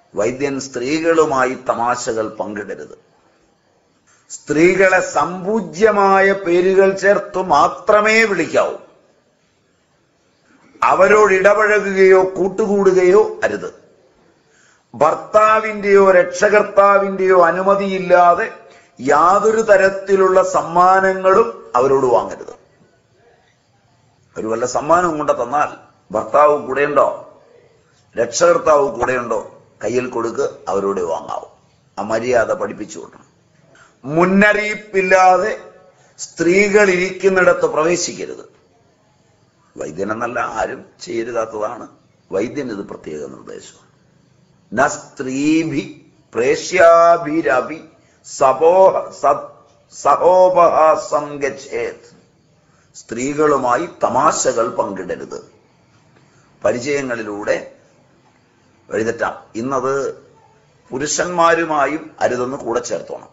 വൈദ്യൻ സ്ത്രീകളുമായി തമാശകൾ പങ്കിടരുത്. സ്ത്രീകളെ സമ്പൂജ്യമായ പേരുകൾ ചേർത്ത് മാത്രമേ വിളിക്കാവൂ. അവരോട് ഇടപഴകുകയോ കൂട്ടുകൂടുകയോ അരുത്. ഭർത്താവിന്റെയോ രക്ഷകർത്താവിന്റെയോ അനുമതിയില്ലാതെ യാതൊരു തരത്തിലുള്ള സമ്മാനങ്ങളും അവരോട് വാങ്ങരുത്. ഒരു വല്ല സമ്മാനവും കൊണ്ട് തന്നാൽ ഭർത്താവ് കൂടെയുണ്ടോ, രക്ഷകർത്താവ് കൂടെയുണ്ടോ, കയ്യിൽ കൊടുക്ക്, അവരോട് വാങ്ങാവും. ആ മര്യാദ പഠിപ്പിച്ചു കൊടുക്കണം. മുന്നറിയിപ്പില്ലാതെ സ്ത്രീകൾ ഇരിക്കുന്നിടത്ത് പ്രവേശിക്കരുത്. വൈദ്യനെന്നല്ല, ആരും ചെയ്യരുതാത്തതാണ്. വൈദ്യന് ഇത് പ്രത്യേക നിർദ്ദേശം. ന സ്ത്രീഭി പ്രേഷ്യാഭിരഭി സഹോപഹാസം ഗച്ഛേത്. സ്ത്രീകളുമായി തമാശകൾ പങ്കിടരുത്. പരിചയങ്ങളിലൂടെ വഴിതെറ്റാം. ഇന്നത് പുരുഷന്മാരുമായും അരുതെന്ന് കൂടെ ചേർത്തോണം.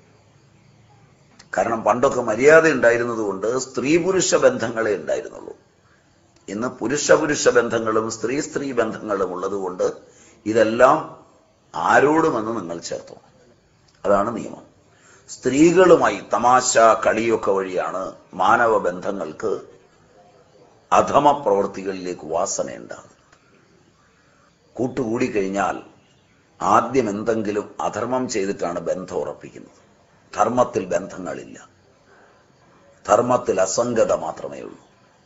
കാരണം പണ്ടൊക്കെ മര്യാദ ഉണ്ടായിരുന്നത് കൊണ്ട് സ്ത്രീ പുരുഷ ബന്ധങ്ങളെ ഉണ്ടായിരുന്നുള്ളൂ. ഇന്ന് പുരുഷ പുരുഷ ബന്ധങ്ങളും സ്ത്രീ സ്ത്രീ ബന്ധങ്ങളും ഉള്ളത് കൊണ്ട് ഇതെല്ലാം ആരോടുമെന്ന് നിങ്ങൾ ചേർത്തോണം. അതാണ് നിയമം. സ്ത്രീകളുമായി തമാശ കളിയൊക്കെ വഴിയാണ് മാനവ ബന്ധങ്ങൾക്ക് അധമ പ്രവൃത്തികളിലേക്ക് വാസനയുണ്ടാകുന്നത്. കൂട്ടുകൂടിക്കഴിഞ്ഞാൽ ആദ്യം എന്തെങ്കിലും അധർമ്മം ചെയ്തിട്ടാണ് ബന്ധം ഉറപ്പിക്കുന്നത്. ധർമ്മത്തിൽ ബന്ധങ്ങളില്ല. ധർമ്മത്തിൽ അസംഗത മാത്രമേ ഉള്ളൂ.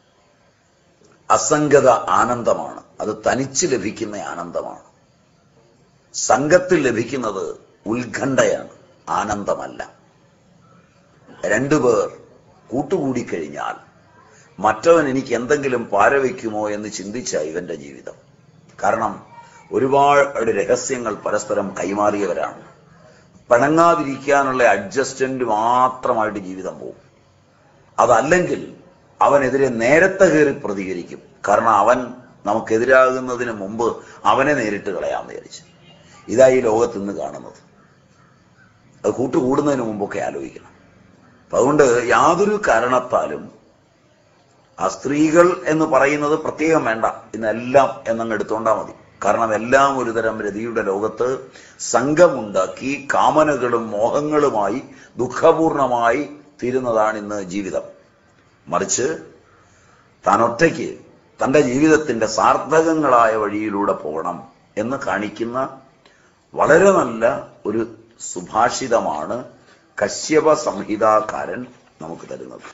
അസംഗത ആനന്ദമാണ്. അത് തനിച്ച് ലഭിക്കുന്ന ആനന്ദമാണ്. സംഘത്തിൽ ലഭിക്കുന്നത് ഉത്കണ്ഠയാണ്, ആനന്ദമല്ല. രണ്ടുപേർ കൂട്ടുകൂടിക്കഴിഞ്ഞാൽ മറ്റവൻ എനിക്ക് എന്തെങ്കിലും പാരവയ്ക്കുമോ എന്ന് ചിന്തിച്ച ഇവന്റെ ജീവിതം. കാരണം ഒരുപാട് രഹസ്യങ്ങൾ പരസ്പരം കൈമാറിയവരാണ്. പിണങ്ങാതിരിക്കാനുള്ള അഡ്ജസ്റ്റ്മെന്റ് മാത്രമായിട്ട് ജീവിതം പോകും. അതല്ലെങ്കിൽ അവനെതിരെ നേരത്തെ കയറി പ്രതികരിക്കും. കാരണം അവൻ നമുക്കെതിരാകുന്നതിന് മുമ്പ് അവനെ നേരിട്ട് കളയാമെന്ന് വിചാരിച്ചു. ഇതായി ലോകത്ത് നിന്ന് കാണുന്നത്. അത് കൂട്ടുകൂടുന്നതിന് മുമ്പൊക്കെ ആലോചിക്കണം. അപ്പൊ അതുകൊണ്ട് യാതൊരു കാരണത്താലും ആ സ്ത്രീകൾ എന്ന് പറയുന്നത് പ്രത്യേകം വേണ്ട, ഇന്നെല്ലാം എന്നങ്ങ് എടുത്തോണ്ടാ മതി. കാരണം എല്ലാം ഒരുതരം രതിയുടെ ലോകത്ത് സംഘമുണ്ടാക്കി കാമനകളും മോഹങ്ങളുമായി ദുഃഖപൂർണമായി തീരുന്നതാണ് ഇന്ന് ജീവിതം. മറിച്ച് താൻ ഒറ്റയ്ക്ക് തന്റെ ജീവിതത്തിന്റെ സാർത്ഥകങ്ങളായ വഴിയിലൂടെ പോകണം എന്ന് കാണിക്കുന്ന വളരെ നല്ല ഒരു സുഭാഷിതമാണ് കശ്യപ സംഹിതാകാരൻ നമുക്ക് തരുന്നത്.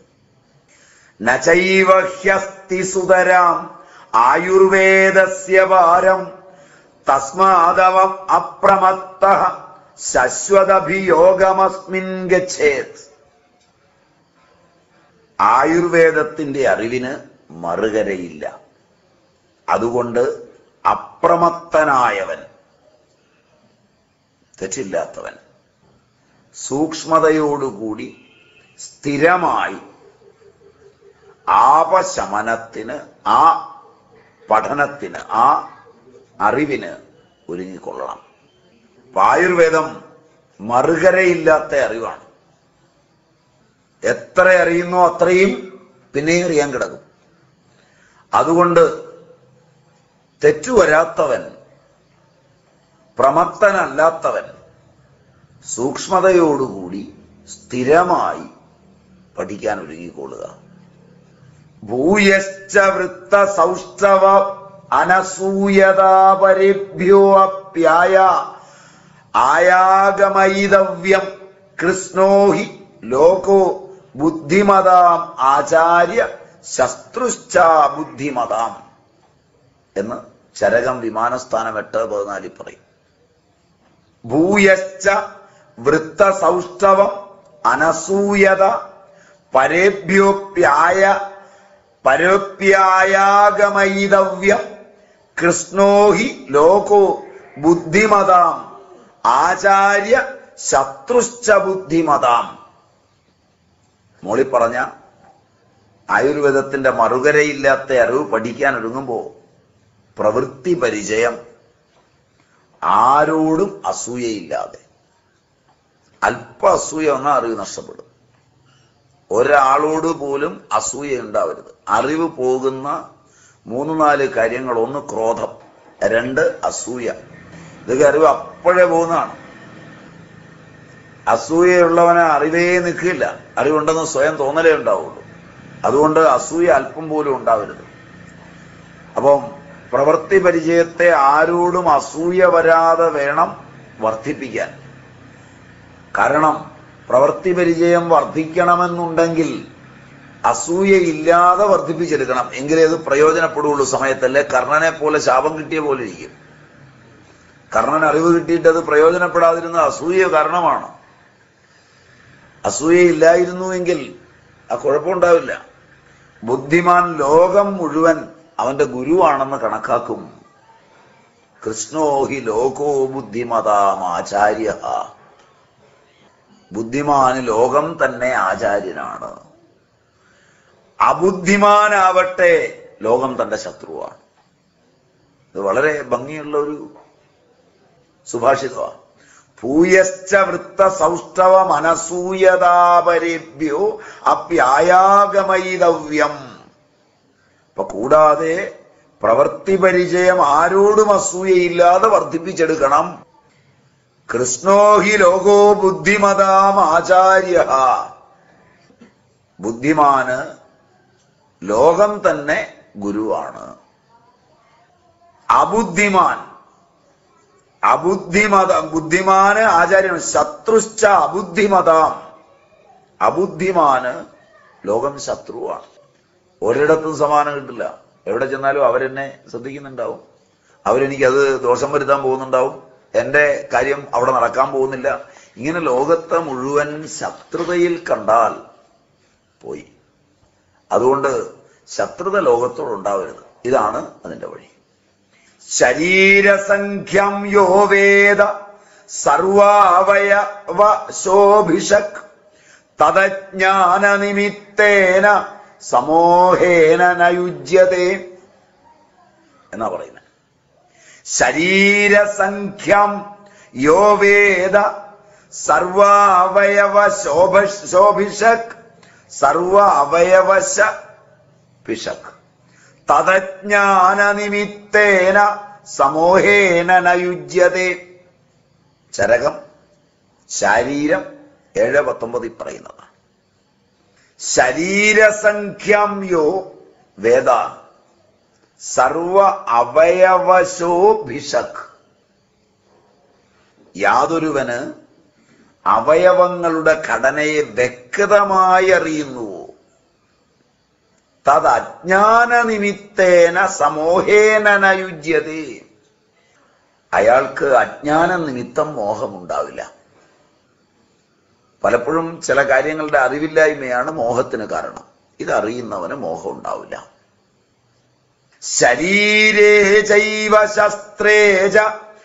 നചൈവ ഹ്യസ്തി സുതരാം ആയുർവേദസ്യ വാരം തസ്മാദവം അപ്രമത്തഃ ശശ്വതഭിയോഗമസ്മിൻ ഗച്ഛേത്. ആയുർവേദത്തിന്റെ അറിവിന് മറുകരയില്ല. അതുകൊണ്ട് അപ്രമത്തനായവൻ, തെറ്റില്ലാത്തവൻ, സൂക്ഷ്മതയോടുകൂടി സ്ഥിരമായി ആപശമനത്തിന്, ആ പഠനത്തിന്, ആ അറിവിന് ഒരുങ്ങിക്കൊള്ളണം. ആയുർവേദം മറുകരയില്ലാത്ത അറിവാണ്. എത്ര അറിയുന്നോ അത്രയും പിന്നെയും അറിയാൻ കിടക്കും. അതുകൊണ്ട് തെറ്റുവരാത്തവൻ, പ്രമത്തനല്ലാത്തവൻ സൂക്ഷ്മതയോടുകൂടി സ്ഥിരമായി പഠിക്കാൻ ഒരുങ്ങിക്കൊള്ളുക. ഭൂയശ്ച വൃത്ത സൗഷ്ഠവ അനസൂയതാപരിഭ്യോ അപ്യായ ആയാഗമയിതവ്യം കൃഷ്ണോ ഹി ലോകോ ബുദ്ധിമതാം ആചാര്യ ശസ്ത്രുശ്ച ബുദ്ധിമതാം എന്ന് ചരകം വിമാനസ്ഥാനം 8:14 പറയും. ഭൂയശ്ച വൃത്ത സൗഷ്ഠവം അനസൂയത പരോപ്യായാഗമയിതവ്യം കൃഷ്ണോ ഹി ലോകോ ബുദ്ധിമതാം ആചാര്യ ശത്രുശ്ച ബുദ്ധിമതാം. മോളി പറഞ്ഞ ആയുർവേദത്തിന്റെ മറുകരയില്ലാത്ത അറിവ് പഠിക്കാൻ ഒരുങ്ങുമ്പോ പ്രവൃത്തി പരിചയം, ആരോടും അസൂയയില്ലാതെ. അല്പ അസൂയ വന്നാൽ അറിവ് നഷ്ടപ്പെടും. ഒരാളോട് പോലും അസൂയ ഉണ്ടാവരുത്. അറിവ് പോകുന്ന 3-4 കാര്യങ്ങൾ: 1 ക്രോധം, 2 അസൂയ, ഇതൊക്കെ അറിവ് അപ്പോഴേ പോകുന്നതാണ്. അസൂയയുള്ളവനെ അറിവേ നിൽക്കില്ല. അറിവുണ്ടെന്ന് സ്വയം തോന്നലേ ഉണ്ടാവുള്ളൂ. അതുകൊണ്ട് അസൂയ അല്പം പോലും ഉണ്ടാവരുത്. അപ്പം പ്രവൃത്തി പരിചയത്തെ ആരോടും അസൂയ വരാതെ വേണം വർദ്ധിപ്പിക്കാൻ. കാരണം പ്രവൃത്തി പരിചയം വർദ്ധിക്കണമെന്നുണ്ടെങ്കിൽ അസൂയയില്ലാതെ വർദ്ധിപ്പിച്ചെടുക്കണം. എങ്കിലേ അത് പ്രയോജനപ്പെടുകയുള്ളൂ സമയത്തല്ലേ. കർണനെ പോലെ ശാപം കിട്ടിയ പോലെ ഇരിക്കും. കർണൻ അറിവ് കിട്ടിയിട്ട് അത് പ്രയോജനപ്പെടാതിരുന്നത് അസൂയ കാരണമാണ്. അസൂയയില്ലായിരുന്നുവെങ്കിൽ ആ കുഴപ്പമുണ്ടാവില്ല. ബുദ്ധിമാൻ ലോകം മുഴുവൻ അവന്റെ ഗുരുവാണെന്ന് കണക്കാക്കും. കൃഷ്ണോ ഹി ലോകോ ബുദ്ധിമതാം ആചാര്യ. ബുദ്ധിമാന് ലോകം തന്നെ ആചാര്യനാണ്. അബുദ്ധിമാനാവട്ടെ ലോകം തന്റെ ശത്രുവാണ്. ഇത് വളരെ ഭംഗിയുള്ള ഒരു സുഭാഷിതമാണ്. ഭൂയശ്ച വൃത്ത സൗഷ്ഠവ മനസൂയതാപരേഭ്യോ അപ്യായാഗമയിതവ്യം. അപ്പൊ കൂടാതെ പ്രവൃത്തി പരിചയം ആരോടും അസൂയയില്ലാതെ വർദ്ധിപ്പിച്ചെടുക്കണം. കൃഷ്ണോ ഹി ലോകോ ബുദ്ധിമതാം ആചാര്യ. ബുദ്ധിമാന് ലോകം തന്നെ ഗുരുവാണ്. ബുദ്ധിമാന് ആചാര്യൻ. ശത്രുശ്ച അബുദ്ധിമതാം. അബുദ്ധിമാന് ലോകം ശത്രുവാണ്. ഒരിടത്തും സമാനം കിട്ടില്ല. എവിടെ ചെന്നാലും അവരെന്നെ ശ്രദ്ധിക്കുന്നുണ്ടാവും. അവരെനിക്കത് ദോഷം വരുത്താൻ പോകുന്നുണ്ടാവും. എന്റെ കാര്യം അവിടെ നടക്കാൻ പോകുന്നില്ല. ഇങ്ങനെ ലോകത്തെ മുഴുവൻ ശത്രുതയിൽ കണ്ടാൽ പോയി. അതുകൊണ്ട് ശത്രുത ലോകത്തോടുണ്ടാവരുത്. ഇതാണ് അതിന്റെ വഴി. ശരീരസംഖ്യം യോ വേദ സർവാവയവ ശോഭിഷക് തദജ്ഞാന നിമിത്തേന സമോഹേന നയുജ്യതേ എന്നാ പറയുന്നത്. ശരീരസംഖ്യം യോ വേദ സർവാവയവ ശോഭിഷക് സർവ അവയവശ പിശക് തദജ്ഞാന നിമിത്തേന സമോഹേന നയുജ്യതേ. ചരകം ശരീരം 7:19 പറയുന്നതാണ്. ശരീരസംഖ്യം യോ വേദ സർവ അവയവശോ ഭിഷക്. യാതൊരുവന് അവയവങ്ങളുടെ ഘടനയെ വ്യക്തമായി അറിയുന്നുവോ തത് അജ്ഞാന നിമിത്തേന സമോഹേന നയുജ്യതേ. അയാൾക്ക് അജ്ഞാന നിമിത്തം മോഹമുണ്ടാവില്ല. പലപ്പോഴും ചില കാര്യങ്ങളുടെ അറിവില്ലായ്മയാണ് മോഹത്തിന് കാരണം. ഇതറിയുന്നവന് മോഹം ഉണ്ടാവില്ല. ശരീരേ ചൈവ ശസ്ത്രേ ച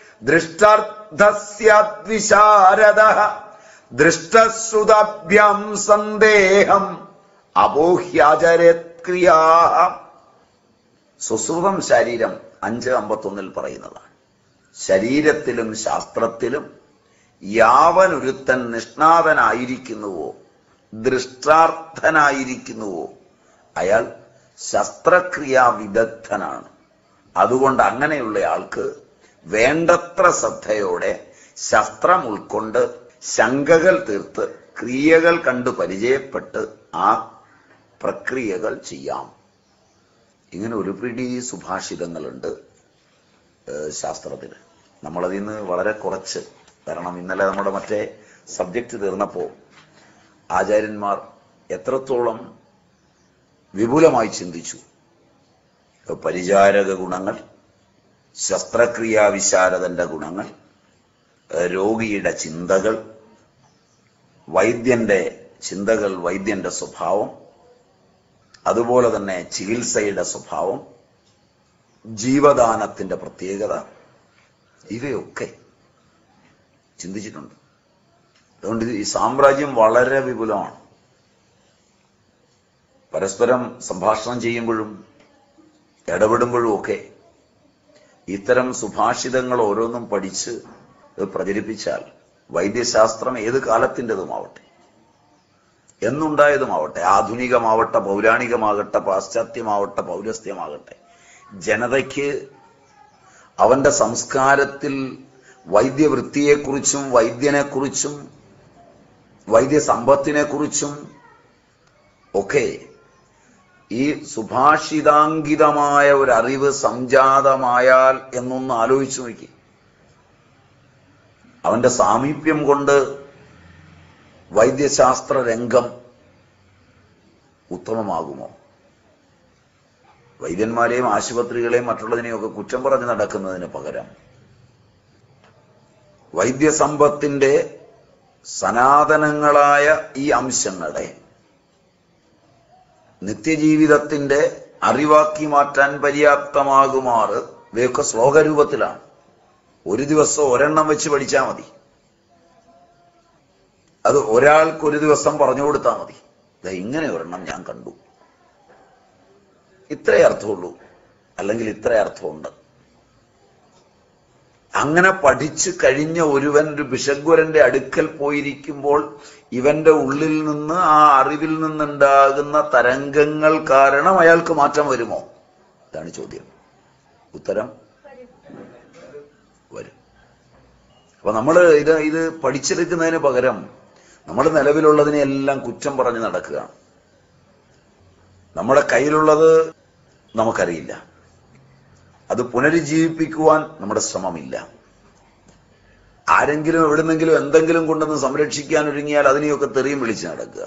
ദൃഷ്ടർത്ഥസ്യദ്വിശാരദഃ ദൃഷ്ടശ്രുതഭ്യം സന്ദേഹം അബോഹ്യാചരത്ക്രിയാ. സുശ്രുതം ശരീരം 5:51 പറയുന്നതാണ്. ശരീരത്തിലും ശാസ്ത്രത്തിലും യാവനൊരുത്തൻ നിഷ്ണാതനായിരിക്കുന്നുവോ ദൃഷ്ടാർത്ഥനായിരിക്കുന്നുവോ അയാൾ ശസ്ത്രക്രിയാ വിദഗ്ധനാണ്. അതുകൊണ്ട് അങ്ങനെയുള്ള ആൾക്ക് വേണ്ടത്ര ശ്രദ്ധയോടെ ശസ്ത്രം ഉൾക്കൊണ്ട് ശങ്കകൾ തീർത്ത് ക്രിയകൾ കണ്ടു പരിചയപ്പെട്ട് ആ പ്രക്രിയകൾ ചെയ്യാം. ഇങ്ങനെ ഒരു പിടി സുഭാഷിതങ്ങളുണ്ട് ശാസ്ത്രത്തിൽ. നമ്മളതിൽ നിന്ന് വളരെ കുറച്ച്, കാരണം ഇന്നലെ നമ്മുടെ മറ്റേ സബ്ജക്റ്റ് തീർന്നപ്പോൾ ആചാര്യന്മാർ എത്രത്തോളം വിപുലമായി ചിന്തിച്ചു. പരിചാരക ഗുണങ്ങൾ, ശസ്ത്രക്രിയാ വിശാരദന്റെ ഗുണങ്ങൾ, രോഗിയുടെ ചിന്തകൾ, വൈദ്യന്റെ ചിന്തകൾ, വൈദ്യന്റെ സ്വഭാവം, അതുപോലെ തന്നെ ചികിത്സയുടെ സ്വഭാവം, ജീവദാനത്തിന്റെ പ്രത്യേകത, ഇവയൊക്കെ ചിന്തിച്ചിട്ടുണ്ട്. അതുകൊണ്ട് ഈ സാമ്രാജ്യം വളരെ വിപുലമാണ്. പരസ്പരം സംഭാഷണം ചെയ്യുമ്പോഴും ഇടപെടുമ്പോഴും ഒക്കെ ഇത്തരം സുഭാഷിതങ്ങൾ ഓരോന്നും പഠിച്ച് പ്രചരിപ്പിച്ചാൽ വൈദ്യശാസ്ത്രം ഏത് കാലത്തിൻ്റെതുമാവട്ടെ, എന്നുണ്ടായതുമാവട്ടെ, ആധുനികമാവട്ടെ, പൗരാണികമാകട്ടെ, പാശ്ചാത്യമാവട്ടെ, പൗരസ്ത്യമാകട്ടെ, ജനതയ്ക്ക് അവന്റെ സംസ്കാരത്തിൽ വൈദ്യവൃത്തിയെക്കുറിച്ചും വൈദ്യനെക്കുറിച്ചും വൈദ്യസമ്പത്തിനെക്കുറിച്ചും ഒക്കെ ഈ സുഭാഷിതാങ്കിതമായ ഒരറിവ് സംജാതമായാൽ എന്നൊന്ന് ആലോചിച്ചു നോക്കി. അവന്റെ സാമീപ്യം കൊണ്ട് വൈദ്യശാസ്ത്ര രംഗം ഉത്തമമാകുമോ? വൈദ്യന്മാരെയും ആശുപത്രികളെയും മറ്റുള്ളതിനെയൊക്കെ കുറ്റം പറഞ്ഞ് നടക്കുന്നതിന് പകരം വൈദ്യസമ്പത്തിന്റെ സനാതനങ്ങളായ ഈ അംശങ്ങളെ നിത്യജീവിതത്തിന്റെ അറിവാക്കി മാറ്റാൻ പര്യാപ്തമാകുമാറ് ഇവയൊക്കെ ശ്ലോകരൂപത്തിലാണ്. ഒരു ദിവസം ഒരെണ്ണം വെച്ച് പഠിച്ചാൽ മതി. അത് ഒരാൾക്കൊരു ദിവസം പറഞ്ഞു കൊടുത്താൽ മതി. ഇങ്ങനെ ഒരെണ്ണം ഞാൻ കണ്ടു, ഇത്രേ അർത്ഥമുള്ളൂ, അല്ലെങ്കിൽ ഇത്ര അർത്ഥമുണ്ട്. അങ്ങനെ പഠിച്ചു കഴിഞ്ഞ ഒരുവൻ ഒരു ഭിഷഗ്വരന്റെ അടുക്കൽ പോയിരിക്കുമ്പോൾ ഇവന്റെ ഉള്ളിൽ നിന്ന് ആ അറിവിൽ നിന്നുണ്ടാകുന്ന തരംഗങ്ങൾ കാരണം അയാൾക്ക് മാറ്റം വരുമോ? ഇതാണ് ചോദ്യം. ഉത്തരം വരും. അപ്പൊ നമ്മൾ ഇത് പഠിച്ചെടുക്കുന്നതിന് പകരം നമ്മൾ നിലവിലുള്ളതിനെല്ലാം കുറ്റം പറഞ്ഞ് നടക്കുകയാണ്. നമ്മുടെ കയ്യിലുള്ളത് നമുക്കറിയില്ല, അത് പുനരുജ്ജീവിപ്പിക്കുവാൻ നമ്മുടെ ശ്രമമില്ല. ആരെങ്കിലും എവിടുന്നെങ്കിലും എന്തെങ്കിലും കൊണ്ടൊന്ന് സംരക്ഷിക്കാൻ ഒരുങ്ങിയാൽ അതിനെയൊക്കെ തെറിയും വിളിച്ച് നടക്കുക.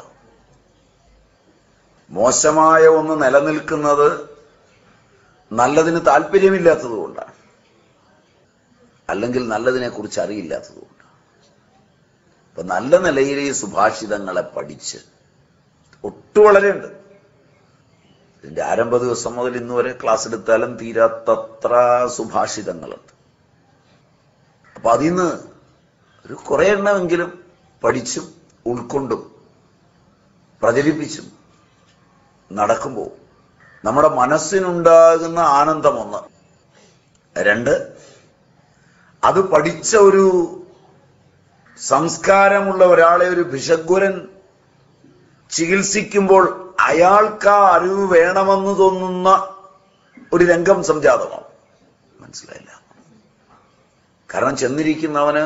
മോശമായ ഒന്ന് നിലനിൽക്കുന്നത് നല്ലതിന് താല്പര്യമില്ലാത്തതുകൊണ്ടാണ്, അല്ലെങ്കിൽ നല്ലതിനെ കുറിച്ച് അറിയില്ലാത്തതുകൊണ്ടാണ്. അപ്പൊ നല്ല നിലയിൽ ഈ സുഭാഷിതങ്ങളെ പഠിച്ച് വളരെ ഇതിന്റെ ആരംഭ ദിവസം മുതൽ ഇന്ന് വരെ ക്ലാസ് എടുത്താലും തീരാത്തത്ര സുഭാഷിതങ്ങളുണ്ട്. അപ്പൊ അതിന്ന് ഒരു കുറെ എണ്ണമെങ്കിലും പഠിച്ചും ഉൾക്കൊണ്ടും പ്രചരിപ്പിച്ചും നടക്കുമ്പോൾ നമ്മുടെ മനസ്സിനുണ്ടാകുന്ന ആനന്ദം ഒന്ന്. രണ്ട്, അത് പഠിച്ച ഒരു സംസ്കാരമുള്ള ഒരാളെ ഒരു ഭിഷഗ്വരൻ ചികിത്സിക്കുമ്പോൾ അയാൾക്ക് ആ അറിവ് വേണമെന്ന് തോന്നുന്ന ഒരു രംഗം സംജാതമാണ്. മനസ്സിലായില്ല? കാരണം ചെന്നിരിക്കുന്നവന്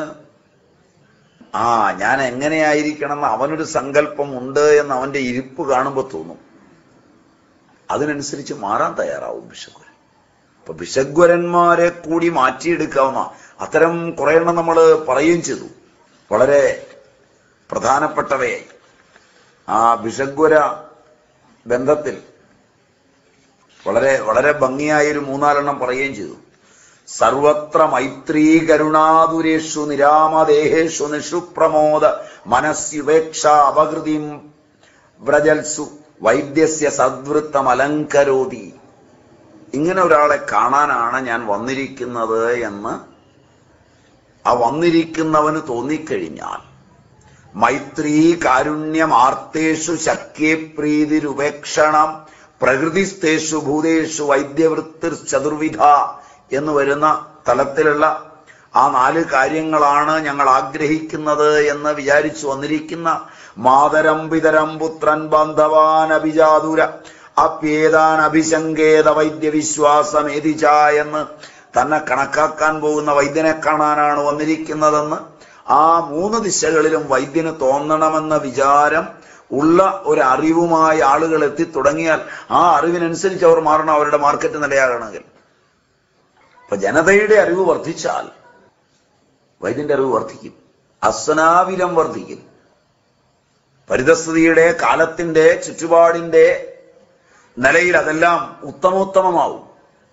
ഞാൻ എങ്ങനെയായിരിക്കണം എന്ന് അവനൊരു സങ്കല്പം ഉണ്ട് എന്ന് അവന്റെ ഇരിപ്പ് കാണുമ്പോൾ തോന്നും. അതിനനുസരിച്ച് മാറാൻ തയ്യാറാവും ഭിഷഗ്വരൻ. അപ്പൊ ഭിഷഗ്വരന്മാരെ കൂടി മാറ്റിയെടുക്കാവുന്ന അത്തരം കുറെ എണ്ണം നമ്മൾ പറയുകയും ചെയ്തു. വളരെ പ്രധാനപ്പെട്ടവയായി ആ ഭിഷഗ്വര ബന്ധത്തിൽ വളരെ വളരെ ഭംഗിയായൊരു 3-4 പറയുകയും ചെയ്തു. സർവത്ര മൈത്രീ കരുണാതുരേഷു നിരാമദേഹേഷു നിഷുപ്രമോദ മനസ്യുപേക്ഷ അപകൃതിം വ്രജൽസു വൈദ്യസ്യ സദ്വൃത്തം അലങ്കരോതി. ഇങ്ങനെ ഒരാളെ കാണാനാണ് ഞാൻ വന്നിരിക്കുന്നത് എന്ന് ആ വന്നിരിക്കുന്നവന് തോന്നിക്കഴിഞ്ഞാൽ മൈത്രീ കാരുണ്യം ആർത്തേഷു ശക്യേ പ്രീതിരുപേക്ഷണം പ്രകൃതിസ്ഥേഷു ഭൂതേഷു വൈദ്യവൃത്തിർ ചതുർവിധ എന്ന് വരുന്ന തലത്തിലുള്ള ആ 4 കാര്യങ്ങളാണ് ഞങ്ങൾ ആഗ്രഹിക്കുന്നത് എന്ന് വിചാരിച്ചു വന്നിരിക്കുന്ന മാതരം പിതരം പുത്രൻ ബാന്ധവാൻ അഭിജാതുര അപ്യേതാൻ അഭിശങ്കേത വൈദ്യവിശ്വാസമേതിച എന്ന് തന്നെ കണക്കാക്കാൻ പോകുന്ന വൈദ്യനെ കാണാനാണ് വന്നിരിക്കുന്നതെന്ന് ആ 3 ദിശകളിലും വൈദ്യന് തോന്നണമെന്ന വിചാരം ഉള്ള ഒരു അറിവുമായി ആളുകൾ എത്തിത്തുടങ്ങിയാൽ ആ അറിവിനനുസരിച്ച് അവർ മാറണം. അവരുടെ മാർക്കറ്റ് നിലയാകണമെങ്കിൽ അപ്പൊ ജനതയുടെ അറിവ് വർദ്ധിച്ചാൽ വൈദ്യന്റെ അറിവ് വർദ്ധിക്കും, അസ്നാവിലം വർദ്ധിക്കും. പരിതസ്ഥിതിയുടെ കാലത്തിന്റെ ചുറ്റുപാടിന്റെ നിലയിൽ അതെല്ലാം ഉത്തമോത്തമമാവും.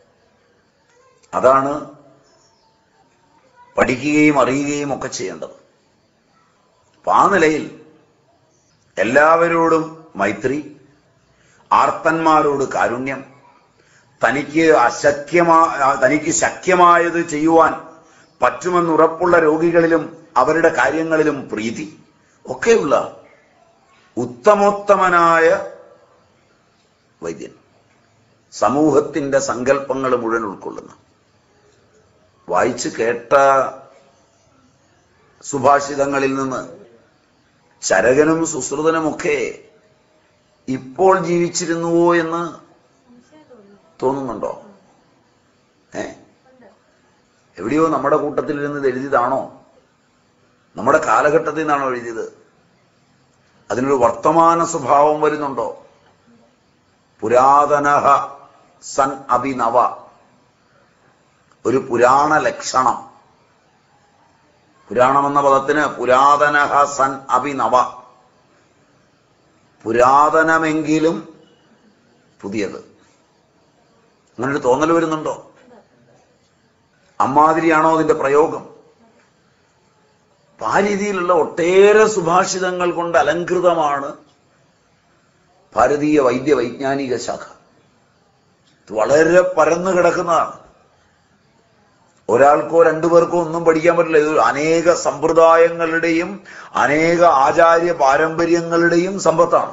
അതാണ് പഠിക്കുകയും അറിയുകയും ഒക്കെ ചെയ്യേണ്ടത്. അപ്പൊ ആ നിലയിൽ എല്ലാവരോടും മൈത്രി, ആർത്തന്മാരോട് കാരുണ്യം, തനിക്ക് ശക്യമായത് ചെയ്യുവാൻ പറ്റുമെന്നുറപ്പുള്ള രോഗികളിലും അവരുടെ കാര്യങ്ങളിലും പ്രീതി ഒക്കെയുള്ള ഉത്തമോത്തമനായ വൈദ്യൻ, സമൂഹത്തിന്റെ സങ്കല്പങ്ങൾ മുഴുവൻ ഉൾക്കൊള്ളുന്ന, വായിച്ചു കേട്ട സുഭാഷിതങ്ങളിൽ നിന്ന് ചരകനും സുശ്രുതനുമൊക്കെ ഇപ്പോൾ ജീവിച്ചിരുന്നുവോ എന്ന് തോന്നുന്നുണ്ടോ? എവിടെയോ നമ്മുടെ കൂട്ടത്തിൽ ഇരുന്ന് എഴുതിയതാണോ? നമ്മുടെ കാലഘട്ടത്തിൽ നിന്നാണോ എഴുതിയത്? അതിനൊരു വർത്തമാന സ്വഭാവം വരുന്നുണ്ടോ? പുരാതനഃ സൻ അഭിനവ, ഒരു പുരാണ ലക്ഷണം. പുരാണം എന്ന പദത്തിന് പുരാതനഃ സൻ അഭിനവ, പുരാതനമെങ്കിലും പുതിയത്. അങ്ങനൊരു തോന്നൽ വരുന്നുണ്ടോ? അമ്മാതിരിയാണോ അതിന്റെ പ്രയോഗം? ആ രീതിയിലുള്ള ഒട്ടേറെ സുഭാഷിതങ്ങൾ കൊണ്ട് അലങ്കൃതമാണ് ഭാരതീയ വൈദ്യവൈജ്ഞാനിക ശാഖ. ഇത് വളരെ പരന്നു കിടക്കുന്നതാണ്. ഒരാൾക്കോ രണ്ടുപേർക്കോ ഒന്നും പഠിക്കാൻ പറ്റില്ല. ഇത് അനേക സമ്പ്രദായങ്ങളുടെയും അനേക ആചാര്യ പാരമ്പര്യങ്ങളുടെയും സമ്പത്താണ്.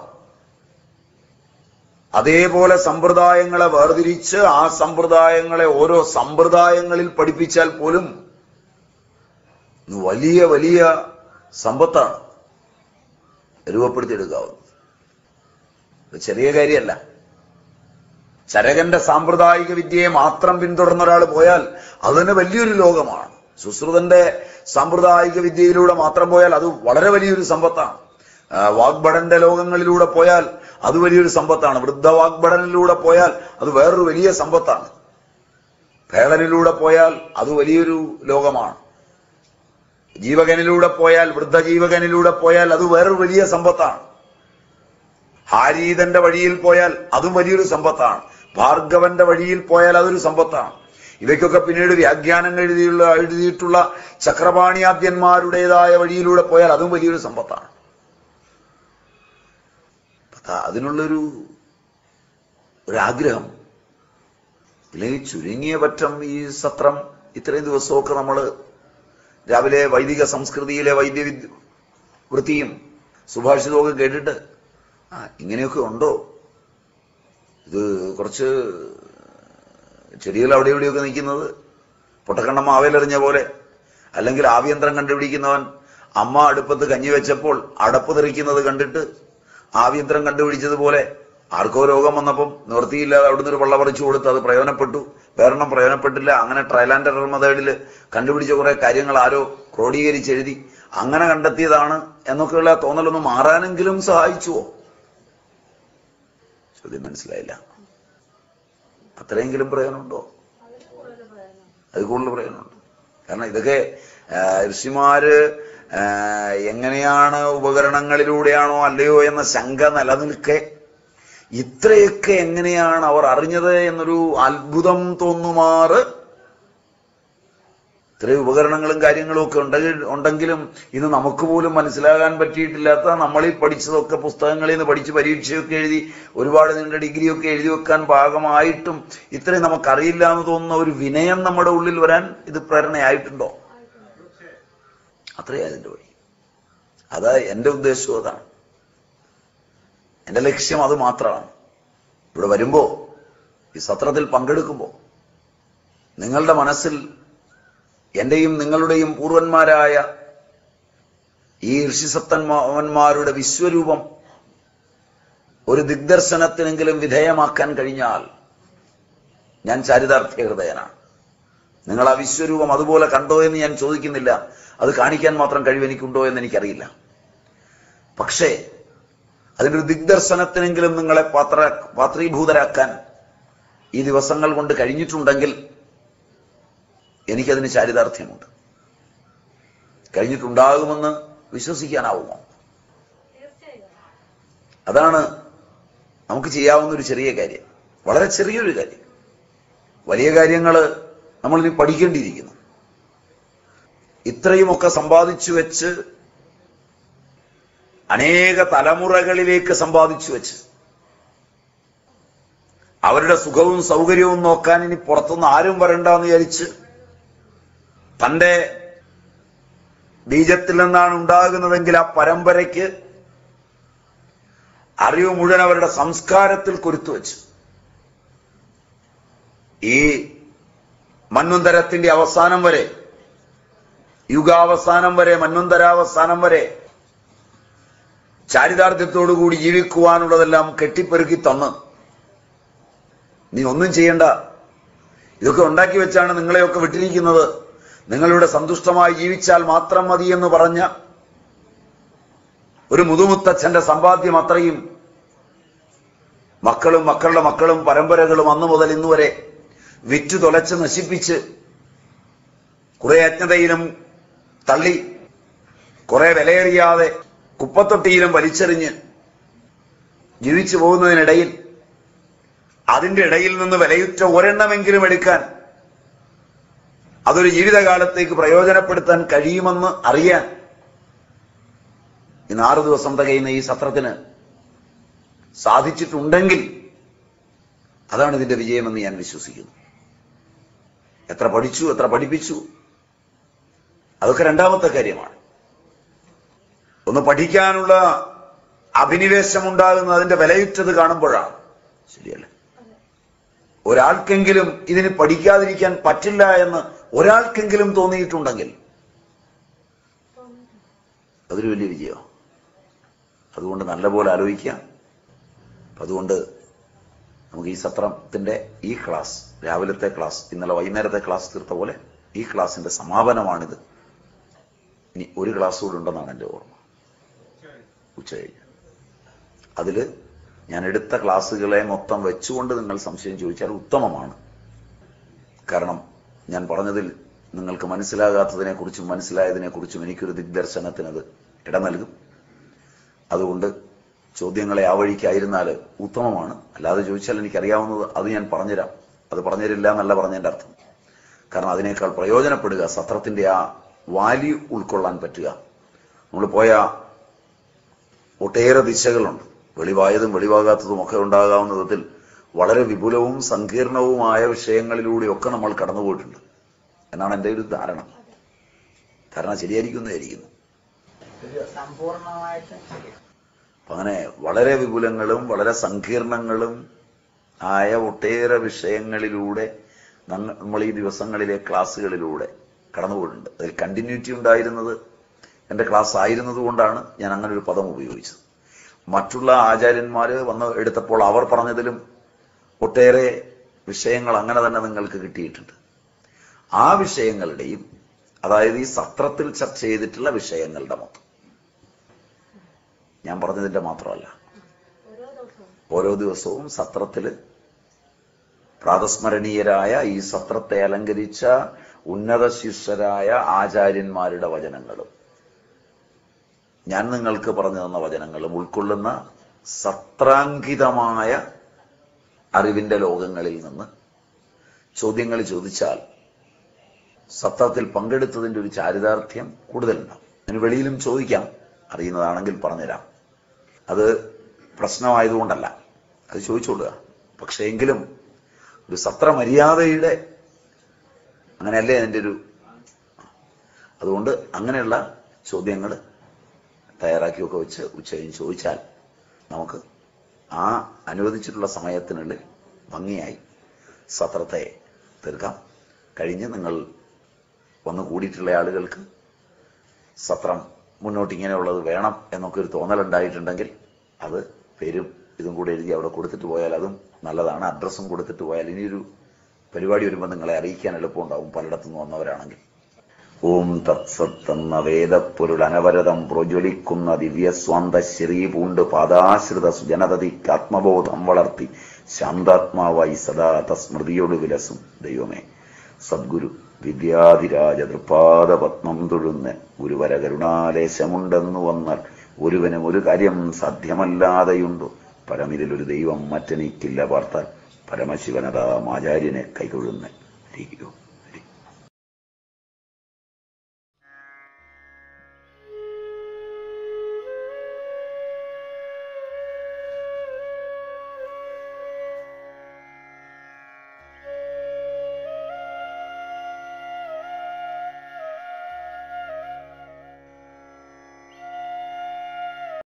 അതേപോലെ സമ്പ്രദായങ്ങളെ വേർതിരിച്ച് ആ സമ്പ്രദായങ്ങളെ ഓരോ സമ്പ്രദായങ്ങളിൽ പഠിപ്പിച്ചാൽ പോലും വലിയ വലിയ സമ്പത്താണ് രൂപപ്പെടുത്തിയെടുക്കാവുന്നത്. ചെറിയ കാര്യമല്ല. ചരകന്റെ സാമ്പ്രദായിക വിദ്യയെ മാത്രം പിന്തുടർന്ന ഒരാൾ പോയാൽ അതിന് വലിയൊരു ലോകമാണ്. സുശ്രുതന്റെ സാമ്പ്രദായിക വിദ്യയിലൂടെ മാത്രം പോയാൽ അത് വളരെ വലിയൊരു സമ്പത്താണ്. വാഗ്ഭടന്റെ ലോകങ്ങളിലൂടെ പോയാൽ അത് വലിയൊരു സമ്പത്താണ്. വൃദ്ധ വാഗ്ഭടനിലൂടെ പോയാൽ അത് വേറൊരു വലിയ സമ്പത്താണ്. ഭേളനിലൂടെ പോയാൽ അത് വലിയൊരു ലോകമാണ്. ജീവകനിലൂടെ പോയാൽ, വൃദ്ധജീവകനിലൂടെ പോയാൽ അത് വേറൊരു വലിയ സമ്പത്താണ്. ഹാരീതന്റെ വഴിയിൽ പോയാൽ അതും വലിയൊരു സമ്പത്താണ്. ഭാർഗവന്റെ വഴിയിൽ പോയാൽ അതൊരു സമ്പത്താണ്. ഇവയ്ക്കൊക്കെ പിന്നീട് വ്യാഖ്യാനങ്ങൾ എഴുതിയിട്ടുള്ള ചക്രപാണിയാദ്യന്മാരുടേതായ വഴിയിലൂടെ പോയാൽ അതും വലിയൊരു സമ്പത്താണ്. അതിനുള്ളൊരു ആഗ്രഹം ഇല്ലെങ്കിൽ ചുരുങ്ങിയ പറ്റം ഈ സത്രം ഇത്രയും ദിവസമൊക്കെ നമ്മൾ രാവിലെ വൈദിക സംസ്കൃതിയിലെ വൃത്തിയും സുഭാഷിതമൊക്കെ കേട്ടിട്ട് ഇങ്ങനെയൊക്കെ ഉണ്ടോ? ഇത് കുറച്ച് ചെടികൾ അവിടെ ഇവിടെയൊക്കെ നിൽക്കുന്നത് പൊട്ടക്കണ്ണം ആവേലെറിഞ്ഞ പോലെ, അല്ലെങ്കിൽ ആഭ്യന്തരം കണ്ടുപിടിക്കുന്നവൻ അമ്മ അടുപ്പത്ത് കഞ്ഞി വെച്ചപ്പോൾ അടപ്പ് തെറിക്കുന്നത് കണ്ടിട്ട് ആഭ്യന്തരം കണ്ടുപിടിച്ചതുപോലെ ആർക്കോ രോഗം വന്നപ്പം നിവൃത്തിയില്ലാതെ അവിടുന്ന് ഒരു വെള്ളം പറിച്ചു കൊടുത്ത് അത് പ്രയോജനപ്പെട്ടു, വേറെണ്ണം പ്രയോജനപ്പെട്ടില്ല. അങ്ങനെ ട്രയൽ ആൻഡ് എറർ മെത്തേഡിൽ കണ്ടുപിടിച്ച കുറെ കാര്യങ്ങൾ ആരോ ക്രോഡീകരിച്ചെഴുതി അങ്ങനെ കണ്ടെത്തിയതാണ് എന്നൊക്കെയുള്ള തോന്നലൊന്ന് മാറാനെങ്കിലും സഹായിച്ചുവോ? ചോദ്യം മനസ്സിലായില്ല. അത്രയെങ്കിലും പ്രയോജനമുണ്ടോ? അത് കൂടുതൽ പ്രയോജനമുണ്ട്. കാരണം ഇതൊക്കെ ഋഷിമാര് എങ്ങനെയാണ്, ഉപകരണങ്ങളിലൂടെയാണോ അല്ലയോ എന്ന ശങ്ക നിലനിൽക്കെ ഇത്രയൊക്കെ എങ്ങനെയാണ് അവർ അറിഞ്ഞത് എന്നൊരു അത്ഭുതം തോന്നുമാറ് ഇത്രയും ഉപകരണങ്ങളും കാര്യങ്ങളും ഒക്കെ ഉണ്ടെങ്കിലും ഇന്ന് നമുക്ക് പോലും മനസ്സിലാകാൻ പറ്റിയിട്ടില്ലാത്ത, നമ്മളീ പഠിച്ചതൊക്കെ പുസ്തകങ്ങളിൽ നിന്ന് പഠിച്ച് പരീക്ഷയൊക്കെ എഴുതി ഒരുപാട് നീണ്ട ഡിഗ്രിയൊക്കെ എഴുതി വെക്കാൻ പാകമായിട്ടും ഇത്രയും നമുക്കറിയില്ല എന്ന് തോന്നുന്ന ഒരു വിനയം നമ്മുടെ ഉള്ളിൽ വരാൻ ഇത് പ്രേരണയായിട്ടുണ്ടോ? അത്രയും അതിൻ്റെ വഴി. അതാ എന്റെ ഉദ്ദേശവും അതാണ്. എന്റെ ലക്ഷ്യം അത് മാത്രമാണ്. ഇവിടെ വരുമ്പോ, ഈ സത്രത്തിൽ പങ്കെടുക്കുമ്പോ നിങ്ങളുടെ മനസ്സിൽ എന്റെയും നിങ്ങളുടെയും പൂർവന്മാരായ ഈ ഋഷിസത്തന്മാരുടെ വിശ്വരൂപം ഒരു ദിഗ്ദർശനത്തിനെങ്കിലും വിധേയമാക്കാൻ കഴിഞ്ഞാൽ ഞാൻ ചാരിതാർത്ഥ്യ ഹൃദയനാണ്. നിങ്ങൾ ആ വിശ്വരൂപം അതുപോലെ കണ്ടോ എന്ന് ഞാൻ ചോദിക്കുന്നില്ല. അത് കാണിക്കാൻ മാത്രം കഴിവ് എനിക്കുണ്ടോ എന്ന് എനിക്കറിയില്ല. പക്ഷേ അതിൻ്റെ ഒരു ദിഗ്ദർശനത്തിനെങ്കിലും നിങ്ങളെ പാത്രീഭൂതരാക്കാൻ ഈ ദിവസങ്ങൾ കൊണ്ട് കഴിഞ്ഞിട്ടുണ്ടെങ്കിൽ എനിക്കതിന് ചാരിതാർത്ഥ്യമുണ്ട്. കഴിഞ്ഞിട്ടുണ്ടാകുമെന്ന് വിശ്വസിക്കാനാവുമോ? അതാണ് നമുക്ക് ചെയ്യാവുന്ന ഒരു ചെറിയ കാര്യം, വളരെ ചെറിയൊരു കാര്യം. വലിയ കാര്യങ്ങൾ നമ്മളിനി പഠിക്കേണ്ടിയിരിക്കുന്നു. ഇത്രയുമൊക്കെ സമ്പാദിച്ചു വെച്ച്, അനേക തലമുറകളിലേക്ക് സമ്പാദിച്ചു വെച്ച്, അവരുടെ സുഖവും സൗകര്യവും നോക്കാൻ ഇനി പുറത്തുനിന്ന് ആരും വരണ്ടെന്ന് വിചാരിച്ച്, തന്റെ ബീജത്തിൽ നിന്നാണ് ഉണ്ടാകുന്നതെങ്കിൽ ആ പരമ്പരയ്ക്ക് അറിവ് മുഴുവൻ അവരുടെ സംസ്കാരത്തിൽ കൊരുത്തുവെച്ച് ഈ മന്വന്തരത്തിന്റെ അവസാനം വരെ, യുഗാവസാനം വരെ, മന്വന്തരാവസാനം വരെ ചാരിതാർത്ഥ്യത്തോടുകൂടി ജീവിക്കുവാനുള്ളതെല്ലാം കെട്ടിപ്പെറുക്കി തന്ന്, നീ ഒന്നും ചെയ്യണ്ട, ഇതൊക്കെ ഉണ്ടാക്കി വെച്ചാണ് നിങ്ങളെയൊക്കെ വിട്ടിരിക്കുന്നത്, നിങ്ങളിവിടെ സന്തുഷ്ടമായി ജീവിച്ചാൽ മാത്രം മതി എന്ന് പറഞ്ഞ ഒരു മുതുമുത്തച്ഛന്റെ സമ്പാദ്യം അത്രയും മക്കളും മക്കളുടെ മക്കളും പരമ്പരകളും അന്നു മുതൽ ഇന്നുവരെ വിറ്റു തൊലച്ച് നശിപ്പിച്ച് കുറെ അജ്ഞതയിലും തള്ളി കുറെ വിലയേറിയാതെ കുപ്പത്തൊട്ടിയിലും വലിച്ചെറിഞ്ഞ് ജീവിച്ചു പോകുന്നതിനിടയിൽ അതിന്റെ ഇടയിൽ നിന്ന് വിലയുറ്റ ഒരെണ്ണമെങ്കിലും എടുക്കാൻ, അതൊരു ജീവിതകാലത്തേക്ക് പ്രയോജനപ്പെടുത്താൻ കഴിയുമെന്ന് അറിയാൻ ഇന്ന് 6 ദിവസം തികയുന്ന ഈ സത്രത്തിന് സാധിച്ചിട്ടുണ്ടെങ്കിൽ അതാണ് ഇതിന്റെ വിജയമെന്ന് ഞാൻ വിശ്വസിക്കുന്നു. എത്ര പഠിച്ചു, എത്ര പഠിപ്പിച്ചു, അതൊക്കെ രണ്ടാമത്തെ കാര്യമാണ്. ഒന്ന് പഠിക്കാനുള്ള അഭിനിവേശമുണ്ടാകുന്ന അതിന്റെ വിലയുറ്റത് കാണുമ്പോഴാണ്. ശരിയല്ലേ? ഒരാൾക്കെങ്കിലും ഇതിന് പഠിക്കാതിരിക്കാൻ പറ്റില്ല എന്ന് ഒരാൾക്കെങ്കിലും തോന്നിയിട്ടുണ്ടെങ്കിൽ അതൊരു വലിയ വിജയമാണ്. അതുകൊണ്ട് നല്ലപോലെ ആലോചിക്കാം. അതുകൊണ്ട് നമുക്ക് ഈ സത്രത്തിന്റെ ഈ ക്ലാസ്, രാവിലത്തെ ക്ലാസ്, ഇന്നലെ വൈകുന്നേരത്തെ ക്ലാസ് തീർത്ത പോലെ ഈ ക്ലാസിന്റെ സമാപനമാണിത്. ഇനി ഒരു ക്ലാസ് കൂടെ ഉണ്ടെന്നാണ് എൻ്റെ ഓർമ്മ, ഉച്ച കഴിഞ്ഞ്. അതില് ഞാൻ എടുത്ത ക്ലാസ്സുകളെ മൊത്തം വെച്ചുകൊണ്ട് നിങ്ങൾ സംശയം ചോദിച്ചാൽ ഉത്തമമാണ്. കാരണം ഞാൻ പറഞ്ഞതിൽ നിങ്ങൾക്ക് മനസ്സിലാകാത്തതിനെ കുറിച്ചും മനസ്സിലായതിനെ കുറിച്ചും എനിക്കൊരു ദിഗ്ദർശനത്തിനത് ഇട നൽകും. അതുകൊണ്ട് ചോദ്യങ്ങളെ ആ വഴിക്കായിരുന്നാൽ ഉത്തമമാണ്. അല്ലാതെ ചോദിച്ചാൽ എനിക്കറിയാവുന്നത് അത് ഞാൻ പറഞ്ഞുതരാം. അത് പറഞ്ഞുതരില്ല എന്നല്ല പറഞ്ഞതിൻ്റെ അർത്ഥം. കാരണം അതിനേക്കാൾ പ്രയോജനപ്പെടുക, സത്രത്തിന്റെ ആ വാല്യൂ ഉൾക്കൊള്ളാൻ പറ്റുക. നമ്മൾ പോയ ഒട്ടേറെ ദിശകളുണ്ട്. വെളിവായതും വെളിവാകാത്തതും ഒക്കെ ഉണ്ടാകാവുന്ന വിധത്തിൽ വളരെ വിപുലവും സങ്കീർണവുമായ വിഷയങ്ങളിലൂടെയൊക്കെ നമ്മൾ കടന്നുപോയിട്ടുണ്ട് എന്നാണ് എൻ്റെ ഒരു ധാരണ. ശരിയായിരിക്കുന്നു. അങ്ങനെ വളരെ വിപുലങ്ങളും വളരെ സങ്കീർണങ്ങളും ആയ ഒട്ടേറെ വിഷയങ്ങളിലൂടെ നമ്മൾ ഈ ദിവസങ്ങളിലെ ക്ലാസ്സുകളിലൂടെ കടന്നുപോയിട്ടുണ്ട്. അതിൽ കണ്ടിന്യൂറ്റി ഉണ്ടായിരുന്നത് എൻ്റെ ക്ലാസ് ആയിരുന്നത് കൊണ്ടാണ് ഞാൻ അങ്ങനെ ഒരു പദം ഉപയോഗിച്ചത്. മറ്റുള്ള ആചാര്യന്മാര് വന്ന് എടുത്തപ്പോൾ അവർ പറഞ്ഞതിലും ഒട്ടേറെ വിഷയങ്ങൾ അങ്ങനെ തന്നെ നിങ്ങൾക്ക് കിട്ടിയിട്ടുണ്ട്. ആ വിഷയങ്ങളുടെയും, അതായത് ഈ സത്രത്തിൽ ചർച്ച ചെയ്തിട്ടുള്ള വിഷയങ്ങളുടെ മൊത്തം, ഞാൻ പറഞ്ഞതിന്റെ മാത്രമല്ല, ഓരോ ദിവസവും സത്രത്തില് പ്രാതസ്മരണീയരായ ഈ സത്രത്തെ അലങ്കരിച്ച ഉന്നത ശിഷ്യരായ ആചാര്യന്മാരുടെ വചനങ്ങളും ഞാൻ നിങ്ങൾക്ക് പറഞ്ഞു തന്ന വചനങ്ങളും ഉൾക്കൊള്ളുന്ന സത്രാങ്കിതമായ അറിവിന്റെ ലോകങ്ങളിൽ നിന്ന് ചോദ്യങ്ങൾ ചോദിച്ചാൽ സത്രത്തിൽ പങ്കെടുത്തതിന്റെ ഒരു ചാരിതാർത്ഥ്യം കൂടുതലുണ്ടാവും. അതിന് വെളിയിലും ചോദിക്കാം, അറിയുന്നതാണെങ്കിൽ പറഞ്ഞുതരാം. അത് പ്രശ്നമായതുകൊണ്ടല്ല, അത് ചോദിച്ചോളുക. പക്ഷേ എങ്കിലും ഒരു സത്രമര്യാദയുടെ അങ്ങനെയല്ലേ അതിൻ്റെ ഒരു. അതുകൊണ്ട് അങ്ങനെയുള്ള ചോദ്യങ്ങൾ തയ്യാറാക്കിയൊക്കെ വെച്ച് ഉച്ചകഴിഞ്ഞ് ചോദിച്ചാൽ നമുക്ക് ആ അനുവദിച്ചിട്ടുള്ള സമയത്തിനുള്ളിൽ ഭംഗിയായി സത്രത്തെ തീർക്കാം. കഴിഞ്ഞ് നിങ്ങൾ വന്നു കൂടിയിട്ടുള്ള ആളുകൾക്ക് സത്രം മുന്നോട്ട് ഇങ്ങനെയുള്ളത് വേണം എന്നൊക്കെ ഒരു തോന്നലുണ്ടായിട്ടുണ്ടെങ്കിൽ അത് പേരും ഇതും കൂടെ എഴുതി അവിടെ കൊടുത്തിട്ട് പോയാൽ അതും നല്ലതാണ്. അഡ്രസ്സും കൊടുത്തിട്ട് പോയാൽ ഇനിയൊരു പരിപാടി വരുമ്പോൾ നിങ്ങളെ അറിയിക്കാൻ എളുപ്പമുണ്ടാവും, പലയിടത്തുനിന്ന് വന്നവരാണെങ്കിൽ. ഓം തത്സത്ത് എന്ന വേദപ്പൊരുൾ അനവരതം പ്രജ്വലിക്കുന്ന ദിവ്യസ്വാന്ത ശ്രീ പൂണ്ട് പാദാശ്രിത സുജനതതിക്ക് ആത്മബോധം വളർത്തി ശാന്താത്മാവായി സദാ തസ്മൃതിയോട് വിലസും ദൈവമേ. സദ്ഗുരു വിദ്യാധിരാജ തൃപാദ പത്മം തൊഴുന്ന ഗുരുവര കരുണാലേശമുണ്ടെന്നു വന്നാൽ ഒരുവനും ഒരു കാര്യം സാധ്യമല്ലാതെയുണ്ടോ? പരമിതിലൊരു ദൈവം മറ്റെനിക്കില്ല പാർത്താൽ പരമശിവനതാ ആചാര്യനെ കൈകൊള്ളുന്ന ഇരിക്കൂ.